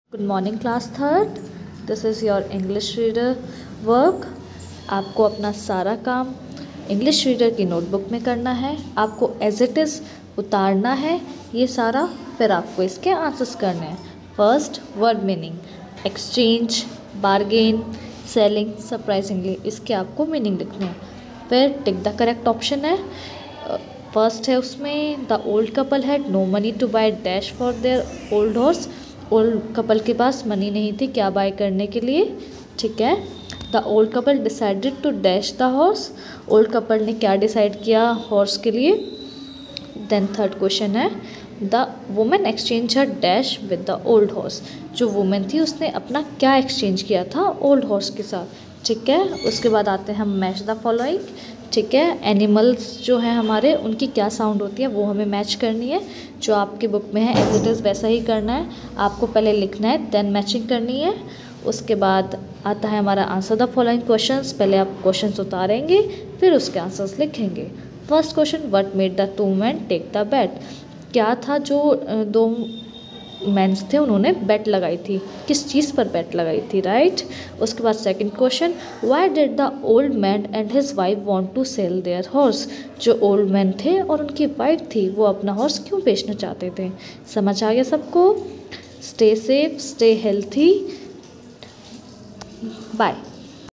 Good morning class third. This is your English reader work. आपको अपना सारा काम इंग्लिश रीडर की नोटबुक में करना है। आपको एज इट इज़ उतारना है ये सारा, फिर आपको इसके आंसर्स करने हैं। First, word meaning, exchange, bargain, selling, surprisingly, इसके आपको मीनिंग लिखने हैं। फिर टिक द करेक्ट ऑप्शन है। फर्स्ट है उसमें the old couple had no money to buy dash for their old horse. Old couple के पास मनी नहीं थी क्या बाय करने के लिए, ठीक है। The old couple decided to dash the horse. Old couple ने क्या डिसाइड किया हॉर्स के लिए। देन थर्ड क्वेश्चन है the women exchange her dash with the old horse. जो वुमेन थी उसने अपना क्या एक्सचेंज किया था ओल्ड हॉर्स के साथ, ठीक है। उसके बाद आते हैं हम मैच द फॉलोइंग, ठीक है। एनिमल्स जो हैं हमारे उनकी क्या साउंड होती है वो हमें मैच करनी है। जो आपकी बुक में है एज इट इज़ वैसा ही करना है। आपको पहले लिखना है देन मैचिंग करनी है। उसके बाद आता है हमारा आंसर द फॉलोइंग क्वेश्चंस। पहले आप क्वेश्चंस उतारेंगे फिर उसके आंसर्स लिखेंगे। First question, what made the two man take the bet. क्या था जो दो मेंस थे उन्होंने बेट लगाई थी, किस चीज़ पर बेट लगाई थी, राइट। उसके बाद second question, why did the old man and his wife want to sell their horse. जो ओल्ड मैन थे और उनकी वाइफ थी वो अपना हॉर्स क्यों बेचना चाहते थे। समझ आ गया सबको। Stay safe, stay healthy, bye.